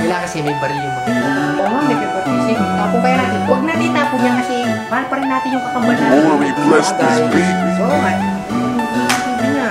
Kailangan kasi may baril yung mga ito. Oo nga, may papertising. Tapon kaya natin. Huwag natin itapon yan kasi mahal pa rin natin yung kakambal natin. More we bless this beat. Oo nga. Hindi niya.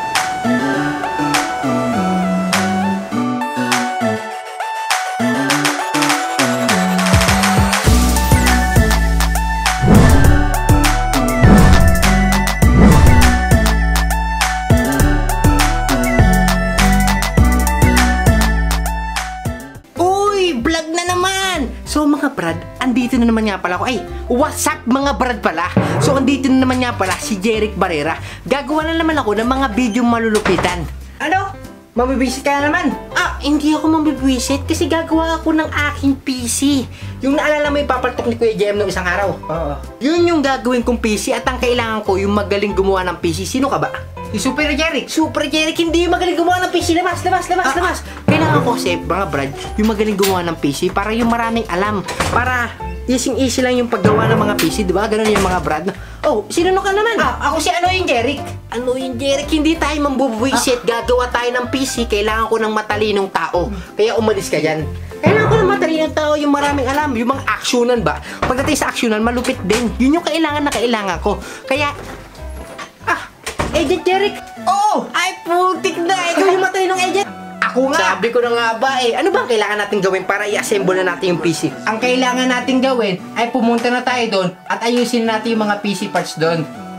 So mga brad, andito na naman nga pala ako. Ay, what's up mga brad pala? So andito na naman nga pala si Jeric Barrera. Gagawa na naman ako ng mga video malulupitan. Ano? Mabibisit ka na naman? Ah, hindi ako mabibisit kasi gagawa ako ng aking PC. Yung naalala mo ipapaltok ni Kuya JM nung isang araw? Oo. Yun yung gagawin kong PC at ang kailangan ko yung magaling gumawa ng PC. Sino ka ba? Si Super Jeric. Super Jeric, hindi yung magaling gumawa ng PC. Labas. Kailangan ko kasi, mga brad, yung magaling gumawa ng PC para yung maraming alam. Para easy lang yung paggawa ng mga PC, di ba? Ganun yung mga brad. Oh, sino ka naman? Ah, ako si yung Jeric. Yung Jeric, hindi tayo mambubuisit. Gagawa tayo ng PC, kailangan ko ng matalinong tao. Kaya umalis ka dyan. Kailangan ko ng matalinong tao, yung maraming alam. Yung mga actionan ba? Pagdating sa actionan, malupit din. Yun yung kailangan na kailangan ko. Kaya, Agent Jeric! Oo! Ay, putik na! Ikaw yung matalinong agent! Ako nga! Sabi ko na nga ba eh, ano bang kailangan natin gawin para i-assemble na natin yung PC? Ang kailangan natin gawin ay pumunta na tayo doon at ayusin natin yung mga PC parts doon.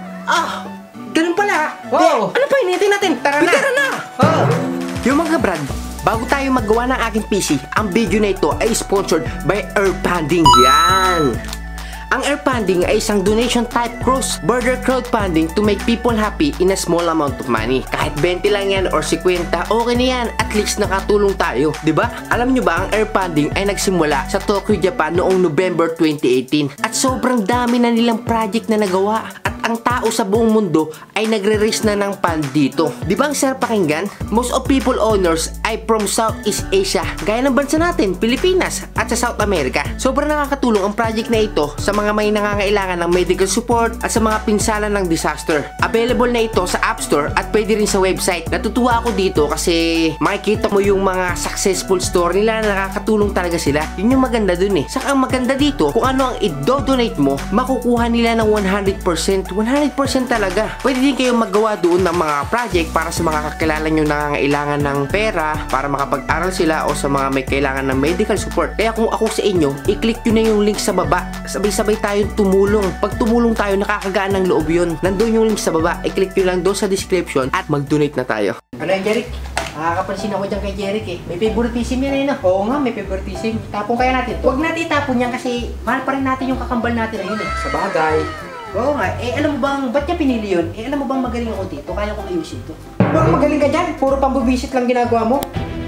Ah! Ganun pala! Wow! Ano pa hinihintay natin? Tara na! Oh. Yung mga brad, bago tayo magawa ng aking PC, ang video na ito ay sponsored by Airpanding. Yan! Ang Airpanding ay isang donation type cross-border crowdfunding to make people happy in a small amount of money. Kahit 20 lang yan or 50, okay na yan. At least nakatulong tayo. Diba? Alam nyo ba, ang Airpanding ay nagsimula sa Tokyo, Japan noong November 2018. At sobrang dami na nilang project na nagawa. At ang tao sa buong mundo ay nagre-raise na ng fund dito. Diba ang sarap pakinggan? Most of people owners ay from Southeast Asia. Gaya ng bansa natin, Pilipinas at sa South America. Sobrang nakakatulong ang project na ito sa mga may nangangailangan ng medical support at sa mga pinsala ng disaster. Available na ito sa App Store at pwede rin sa website. Natutuwa ako dito kasi makikita mo yung mga successful story nila na nakakatulong talaga sila. Yun yung maganda dun eh. Saka ang maganda dito, kung ano ang i-donate mo, makukuha nila ng 100%. 100% talaga. Pwede din kayo magawa doon ng mga project para sa mga kakilala nyo na nangangailangan ng pera para makapag-aral sila o sa mga may kailangan ng medical support. Kaya kung ako sa inyo, i-click nyo na yung link sa baba. Sabay-sabay tayong tumulong. Pag tumulong tayo, nakakagaan ng loob yun. Nandun yung link sa baba. I-click nyo lang doon sa description at mag-donate na tayo. Ano yan, Jeric? Nakakapansin ako dyan kay Jeric eh. May favoritism yan eh, no? Oo nga, may favoritism. Tapon kaya natin. Huwag natin itapon yan kasi mahal pa rin natin yung kakambal natin ayun eh. Sa bagay. Oo nga, alam mo bang, ba't niya pinili yun? Alam mo bang magaling ako dito? Kaya kong ayusin to. Bang magaling ka dyan? Puro pambubisit lang ginagawa mo?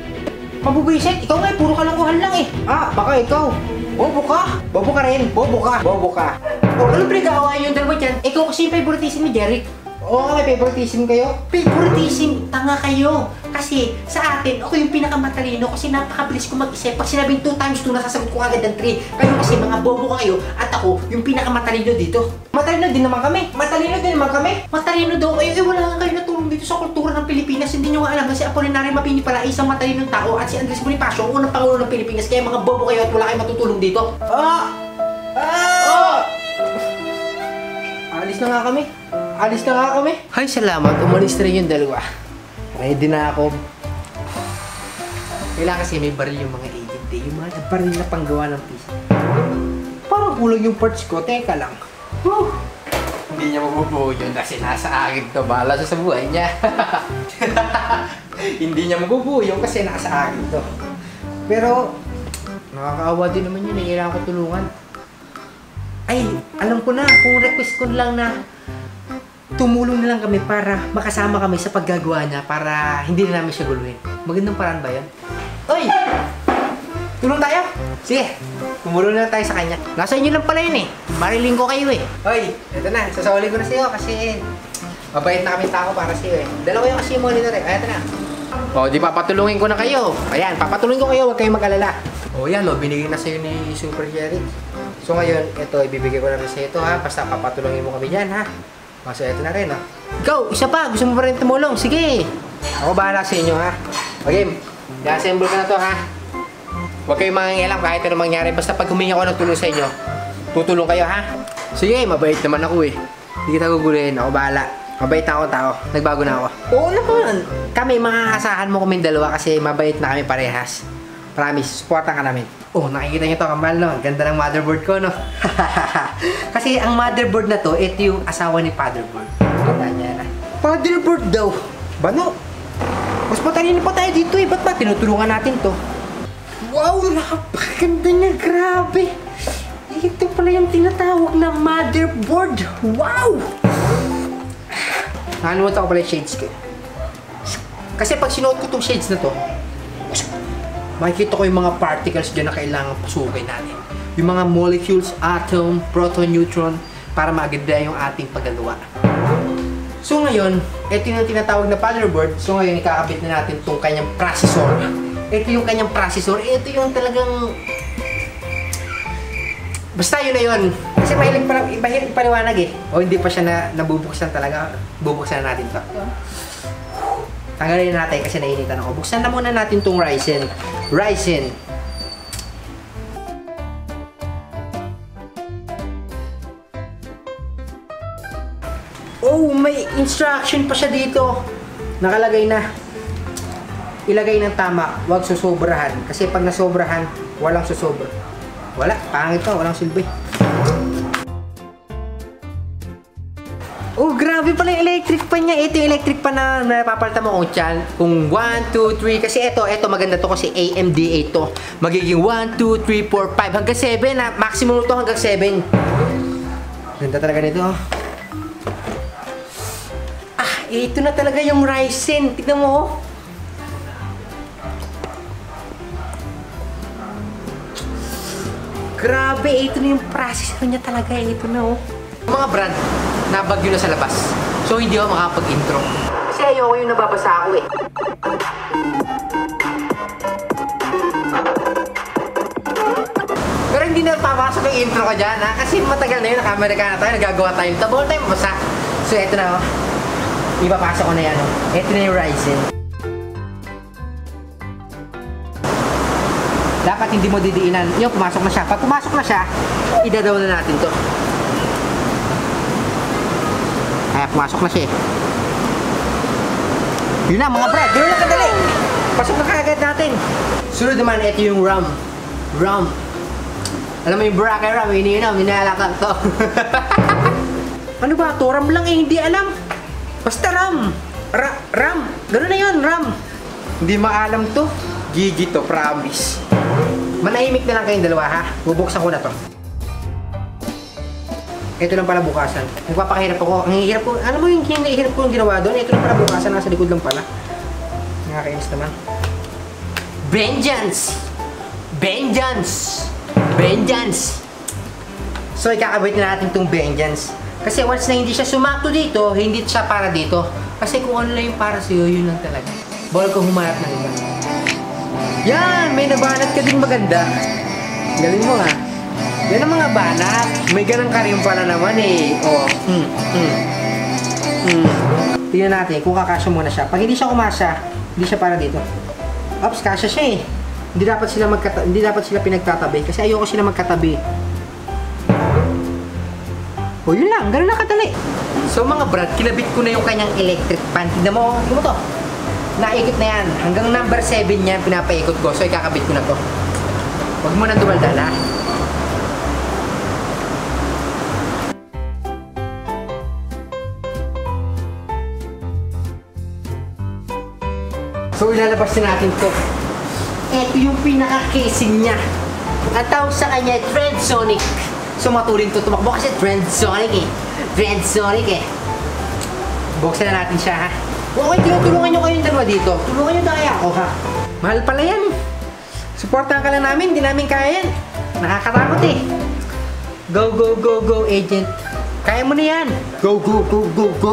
Pambubisit? Ikaw nga, puro kalukuhan lang eh. Ah, baka ikaw. Bobo ka? Bobo ka rin? Bobo ka? Bobo ka? O, anong pinag-aawayan yung dalawa dyan? Ikaw kasi yung favoritism ni Jeric. Oo, may favoritism kayo? Favoritism? Tanga kayo. Kasi sa atin, ako yung pinakamatalino kasi napakabilis ko mag-isip. Pag sinabing 2 times 2, nasasagot ko agad ng 3. Kayo kasi mga bobo kayo at ako yung pinakamatalino dito. Matalino din naman kami. Matalino din naman kami. Matalino daw kayo. Eh, wala nga kayo natulong dito sa kultura ng Pilipinas. Hindi nyo nga alam na si Apolinario Mapini pala isang matalinong tao at si Andres Bonifacio ang unang pangulo ng Pilipinas. Kaya mga bobo kayo at wala kayo matutulong dito. Alis na nga kami. Alis na nga kami. Ay, salamat. Umalis na rin yung dalawa. Ready na ako. Kailangan kasi may baril yung mga agent eh. Yung mga baril na panggawa ng PC. Parang kulang yung parts ko. Teka lang. Whew. Hindi niya mabubuo yun kasi nasa akin to. Bahala sa buhay niya. Hindi niya mabubuo yun kasi nasa akin to. Pero, nakakaawa din naman yun. Kailangan ko tulungan. Ay, alam ko na. Kung request ko lang na tumulong na lang kami para makasama kami sa paggagawa niya para hindi na namin siya guluhin. Magandang paraan ba yan? Oy! Tulong tayo? Sige, tumulong na tayo sa kanya. Nasa inyo lang pala yun eh. Mariling ko kayo eh. Oy, eto na. Sasawali ko na sa'yo kasi mabait na kami tao para sa'yo eh. Dalawa yung kasi yung monitor eh. Eto na. O, di papatulungin ko na kayo. Ayan, papatulungin ko kayo. Huwag kayong mag-alala. O yan, o, binigay na sa'yo ni Super Jeric. So ngayon, ito, ibibigay ko na rin sa'yo ito ha. Basta papatulungin mo kami dyan ha. So, ito na rin, ha? Go! Isa pa! Gusto mo pa rin tumulong? Sige! Ako bahala sa inyo, ha? Okay, i-assemble ka na to, ha? Huwag kayong mangingialam kahit ano mangyari. Basta pag humingi ako ng tulong sa inyo, tutulong kayo ha. Sige, mabait naman ako eh. Hindi kita gugulihin. Ako bahala. Mabait na ako tao. Nagbago na ako. Oo naman. Kami, makakasahan mo kaming dalawa kasi mabait na kami parehas. Promise, supportan ka namin. Oh, nakikita niyo to, Kambal, no? Ganda ng motherboard ko, no? Kasi ang motherboard na to, ito yung asawa ni Fatherboard. Kita niya na. Fatherboard daw. Bano? Mas patalino pa tayo dito eh. Ba't ba tinutulungan natin to? Wow, napakaganda niya. Grabe. Ito pala yung tinatawag na motherboard. Wow! Nakalimutan ko pala yung shades ko. Kasi pag sinuot ko itong shades na to, makikita ko yung mga particles dyan na kailangan pasukin natin. Yung mga molecules, atom, proton, neutron, para maganda yung ating paggagawa. So ngayon, ito yung tinatawag na motherboard. So ngayon, ikakabit na natin itong kanyang processor. Ito yung kanyang processor. Ito yung talagang... Basta yun na yun. Kasi mahilig ipaliwanag eh. O hindi pa siya nabubuksan talaga. Bubuksan na natin to. Tanggalin natin kasi nainitan ako. Buksan na muna natin itong Ryzen. Ryzen. Oh, may instruction pa siya dito. Nakalagay na. Ilagay ng tama. Huwag susobrahan. Kasi pag nasobrahan, walang susobra. Wala. Pangit pa. Walang silbi. Oh, grabe pala yung electric pan niya. Ito yung electric pan na napapalitan mo kung 1, 2, 3. Kasi ito maganda to kasi AMD ito. Magiging 1, 2, 3, 4, 5 hanggang 7 na. Maximum to hanggang 7. Ganda talaga nito. Ah, ito na talaga yung Ryzen. Tignan mo. Grabe, ito na yung processor niya talaga. Ito na oh. Mga brand, nabagyo na sa labas. So, hindi ako makapag-intro. Kasi ayoko yung nababasa ako eh. Pero hindi na papasok yung intro ko dyan ha. Kasi matagal na yun, naka-Amerika na tayo, nagagawa tayo. Tabol tayo mabasa. So, ito na oh. Ipapasok ko na yan oh. Ito na yung Ryzen. Dapat hindi mo didiinan. Yung pumasok na siya. Pag pumasok na siya, idadaw na natin to. Kaya pumasok na siya eh. Yun na mga brad, yun na kadali. Pasok na kagad natin. Sunod naman, ito yung RAM. RAM. Alam mo yung Boracay RAM, iniinom, inaalakal to. Ano ba ito? RAM lang eh, hindi alam. Basta RAM. RAM. Ganun na yun, RAM. Hindi maalam to. Gigi to, promise. Manahimik na lang kayong dalawa ha. Bubuksan ko na to. Ito lang pala bukasan. Nagpapakahirap ako. Ang hirap ko. Alam mo yung hirap ko yung ginawa doon? Ito lang pala bukasan. Nasa likod lang pala. Nakakainis naman. Vengeance! Vengeance! Vengeance! So ikakabit na natin itong Vengeance. Kasi once na hindi siya sumakto dito, hindi siya para dito. Kasi kung ano lang yung para sa'yo, yun lang talaga. Bawal kang humarap ng iba. Yan! May nabanat ka din maganda. Galing mo ha. Yan ang mga banat. May ganang karim pala naman eh. Oh. Tingnan natin kung kakasya muna siya. Pag hindi siya kumasya, hindi siya para dito. Ops, kasya siya eh. Hindi dapat sila pinagtatabi kasi ayoko sila magkatabi. Oh, yun lang. Ganun lang kadali. So mga brad, kinabit ko na yung kanyang electric pan. Tignan mo, tignan mo to. Naikot na yan. Hanggang number 7 yan, pinapaikot ko. So, ikakabit ko na to. Huwag mo na dumaldal, ha? So, ilalabas na natin to. Ito yung pinaka-casing niya. Ang tawag sa kanya, Trendsonic. So, matuloy to tumakbo kasi Trendsonic eh. Trendsonic eh. Buksan na natin siya, ha? Okay, tinutulungan nyo kayong dalawa dito. Tulungan nyo dahil ako, ha? Mahal pala yan. Supportahan ka lang namin, hindi namin kaya yan. Nakakatakot eh. Go, go, go, go, agent. Kaya mo na yan. Go, go, go, go, go.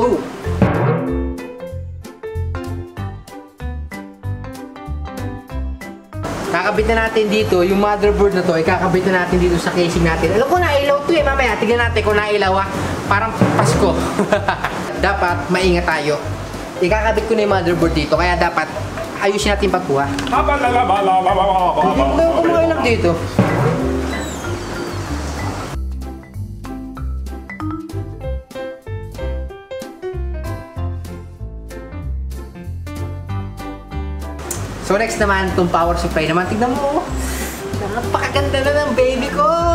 Kakabit na natin dito, yung motherboard na to, ikakabit na natin dito sa casing natin. Alam ko, nailaw to eh, mamaya. Tignan natin kung nailaw, ha? Parang Pasko. Dapat maingat tayo. Ikakabit ko na yung motherboard dito, kaya dapat ayusin natin pagkuha. Hindi ko kumain lang dito. So next naman, itong power supply naman. Tignan mo, napakaganda na ng baby ko.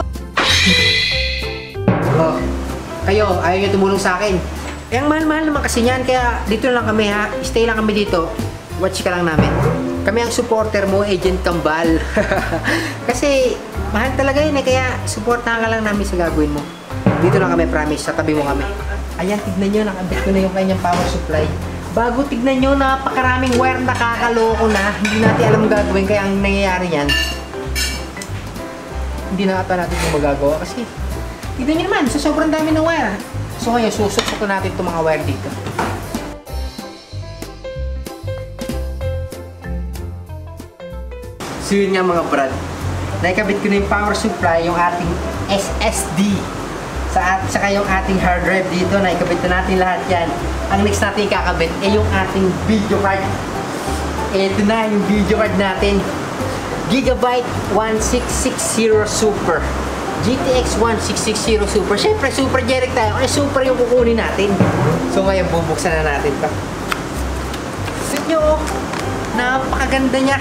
Oh, kayo, ayaw nyo tumulong sa akin. Eh, ang mahal-mahal naman kasi yan. Kaya dito lang kami ha. Stay lang kami dito. Watch ka lang namin. Kami ang supporter mo, Agent Kambal. Kasi mahal talaga yun eh. Kaya supportahan ka lang namin sa gagawin mo. Dito lang kami, promise. Sa tabi mo kami. Ayan, tignan nyo. Nakabit ko na yung kanyang power supply. Bago tignan nyo, napakaraming wire, nakakaloko na. Hindi natin alam gagawin, kaya ang nangyayari yan, hindi na ata natin yung magagawa kasi tignan nyo naman, sa sobrang dami ng wire. So ngayon, susukso natin itong mga wire dito. So yun nga mga brad, naikabit ko na yung power supply, yung ating SSD. Saka yung ating hard drive dito, naikabit na natin lahat yan. Ang next natin kakabit ay yung ating video card. Ito na yung video card natin. Gigabyte 1660 Super. GTX 1660 Super. Siyempre, super generic tayo. Kaya super yung kukunin natin. So ngayon, bubuksan na natin ito. Tignan nyo, oh. Napakaganda niya.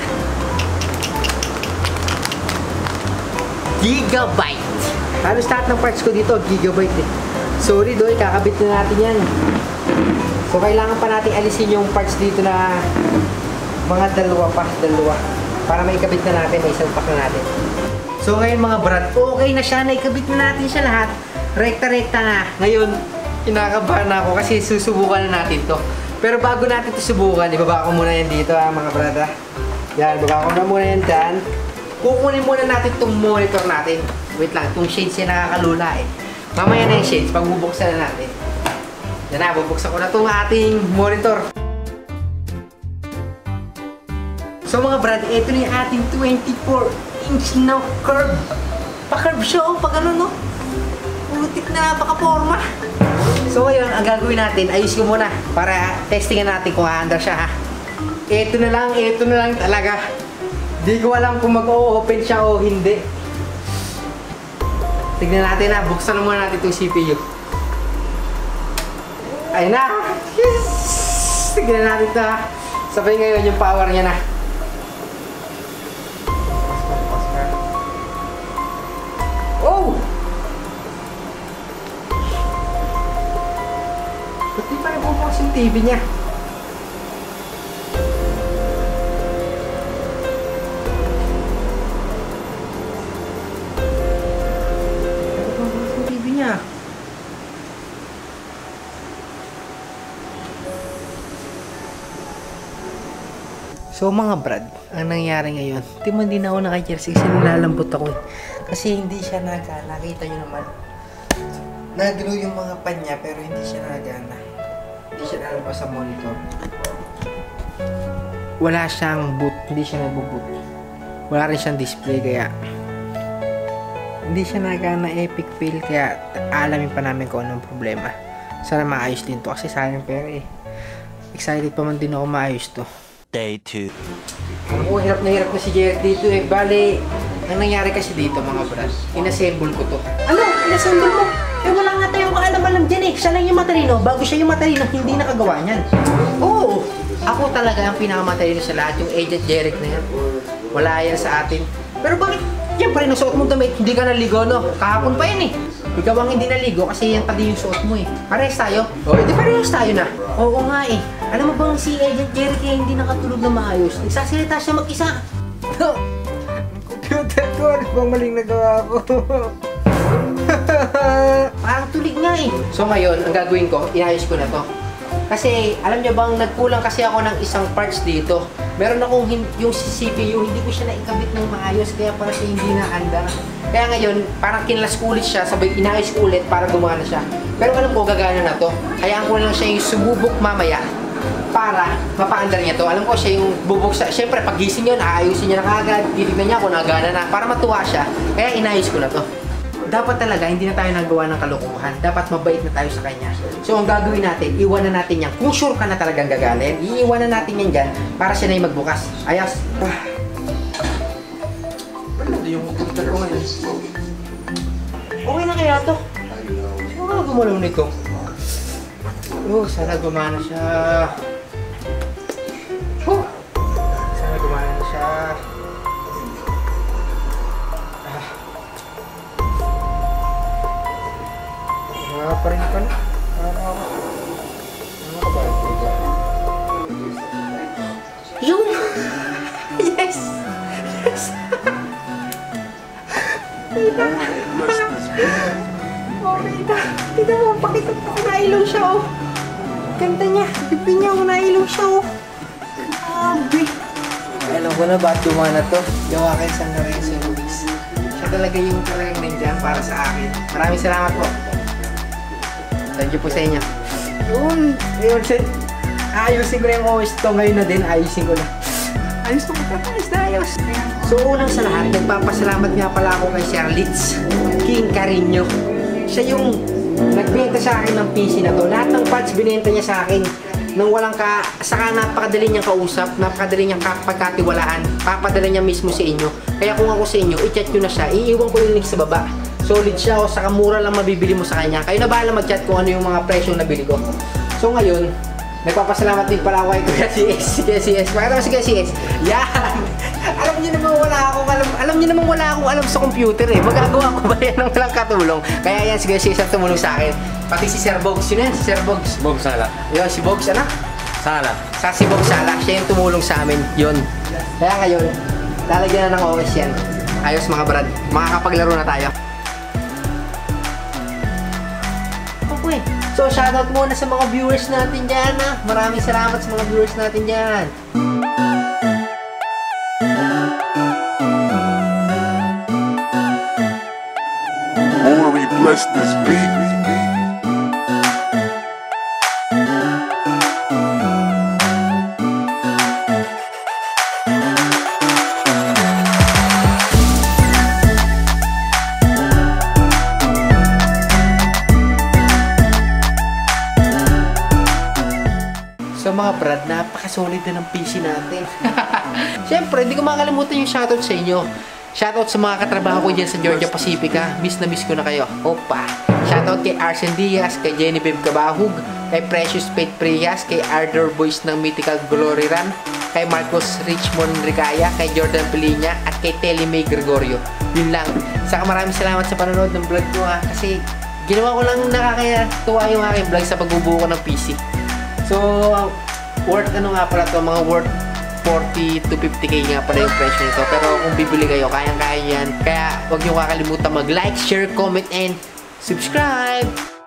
Gigabyte. Halos lahat ng parts ko dito, gigabyte eh. Sorry doy, kakabit na natin yan. So kailangan pa natin alisin yung parts dito na mga dalawa. Para maikabit na natin, may salpak na natin. So ngayon mga brad, okay na siya, naikabit na natin siya lahat. Rekta-rekta na. Ngayon, kinakabahan na ako kasi susubukan na natin to. Pero bago natin to subukan, ibaba ko muna yan dito ha mga brad ha. Yan, ibaba ko na muna yan dyan. Kukunin muna natin itong monitor natin. Wait lang, itong shades yan nakakalula eh. Mamaya na yung shades, pagbubuksan na natin. Yan na, bubuksan ko na itong ating monitor. So mga brad, ito na yung ating 24-inch na curve. Pa-curve siya oh, pag ano no. Putik na napaka-forma. So ngayon, ang gagawin natin, ayos ko muna para testingan natin kung aandar siya ha. Ito na lang talaga. Di ko alam kung mag-o-open siya o hindi. Tignan natin na, buksan na muna natin itong CPU. Ayun na! Yes! Tignan natin ito ha. Sabay ngayon yung power niya na. Oh! Ba't di pa rin bubukas yung TV niya? So mga brad, ang nangyari ngayon, hindi na ako naka-jersey kasi nilalambot ako eh. Kasi hindi siya nagana, nakita nyo naman. Nag-glow yung mga panya pero hindi siya nagana. Hindi siya nalabas sa monitor. Wala siyang boot, hindi siya nagbo-boot. Wala rin siyang display kaya hindi siya nagana, epic fail kaya alamin pa namin kung anong problema. Sana maayos din to kasi sayang pera eh. Excited pa man din ako maayos to. Day 2. Ako, hirap na si Jared dito eh. Bale, ang nangyari kasi dito mga brad, inassemble ko to. Ano? Inassemble mo? Eh wala nga tayong kaalam-alam dyan eh. Siya lang yung matalino. Bago siya yung matalino, hindi nakagawa niyan. Oo. Ako talaga ang pinakamatalino sa lahat. Yung Agent Jeric na yan. Wala yan sa atin. Pero bakit yan pa rin ang suot mong damit? Hindi ka naligo no? Kahapon pa yan eh. Ikaw ang hindi naligo kasi yan pa din yung suot mo eh. Parehas tayo? O, hindi parehas tayo na. Oo nga eh. Alam mo bang si Agent Jeric hindi nakatulog na maayos? Nagsasalita siya mag-isa. Computer ko, ano bang maling nagawa ko? Parang tulig nga eh. So ngayon, ang gagawin ko, inayos ko na to. Kasi, alam niyo bang, nagkulang kasi ako ng isang parts dito. Meron akong yung CPU, hindi ko siya naikabit ng maayos, kaya para siya hindi na-andar. Kaya ngayon, parang kinlas ko ulit siya, sabay inayos ko ulit para gumana siya. Pero alam ko, gagana na to. Hayaan ko lang siya yung sumubok mamaya para mapaandar niya to. Alam ko siya yung bubuksa. Siyempre, pag gising yun, aayusin niya na kagad. Titignan niya kung nagana na para matuwa siya. Kaya inayos ko na to. dapat talaga hindi na tayo nagawa ng kalokohan. Dapat mabait na tayo sa kanya. So ang gagawin natin, iwanan natin yan. Kung sure ka na talagang gagaling, iiwanan natin yan dyan para siya na yung magbukas. Ayos. Hindi yung computer ko ngayon. Okay na kaya to? Sino ka gumalaw nito? Oh, sana gumana siya. Oh, sana gumana na siya. Pa rin pala. Yun! Yes! Yes! Tita! Okay na. Tita mo, pakita ko nailaw siya, oh. Ganda niya. Bibig niya ako nailaw siya, oh. Abi. Alam ko na ba't dumana to. Gawakin sa Lorenzo Ruiz. Siya talaga yung talagang nandiyan para sa akin. Maraming salamat po. Thank you po sa inyo. Yun. Ayun, ayusin ko na yung OS to ngayon na din. Ayusin ko na. Ayos ko magkakayos na ayos. So, unang sa lahat, nagpapasalamat nga pala ako kay Sir Litz King Carino. Siya yung nagbenta sa akin ng PC na to. Lahat ng parts binenta niya sa akin. Nang walang saka napakadali niyang kausap, napakadali niyang pagkatiwalaan. Papadala niya mismo sa inyo. Kaya kung ako sa inyo, i-chat nyo na siya. Iiwan ko yung link sa baba. Solid siya o saka mura lang mabibili mo sa kanya. Kayo na bahala mag-chat kung ano yung mga presyo na bili ko. So ngayon, nagpapasalamat din pala ako kay Kuya CS. Kuya CS. Bakit naman si Kuya CS? Yan! Alam niyo naman wala akong alam sa computer eh. Magagawa ko ba yan ng walang katulong? Kaya yan si Kuya CS ang tumulong sa akin. Pati si Sir Bogs. Sino yan? Si Sir Bogs. Bogs Sala. Yun, si Bogs ano? Sala. Si Bogs Sala. Siya yung tumulong sa amin. Yun. Kaya ngayon, lalagyan na ng OS yan. Ayos mga brad. Makakapaglaro na tayo. So, shoutout muna sa mga viewers natin dyan, ha? Maraming salamat sa mga viewers natin dyan. Glory bless this beat. So mga brad, napakasolid na ng PC natin. Siyempre, hindi ko makakalimutan yung shoutout sa inyo. Shoutout sa mga katrabaho ko dyan sa Georgia Pacifica. Miss na miss ko na kayo. Opa! Shoutout kay Arsen Diaz, kay Genevieve Cabahug, kay Precious Faith Prias, kay Ardor Boys ng Mythical Glory Run, kay Marcos Richmond Ricaya, kay Jordan Pilinya, at kay Telly May Gregorio. Yun lang. Saka maraming salamat sa panonood ng vlog ko, ha. Kasi ginawa ko lang nakakatuwa yung aking vlog sa pagbubuo ko ng PC. So, worth ano nga pala to, mga worth 40 to 50k nga pala yung presyo nito. Pero kung bibili kayo, kayang-kaya yan. Kaya huwag niyo kakalimutan mag-like, share, comment, and subscribe!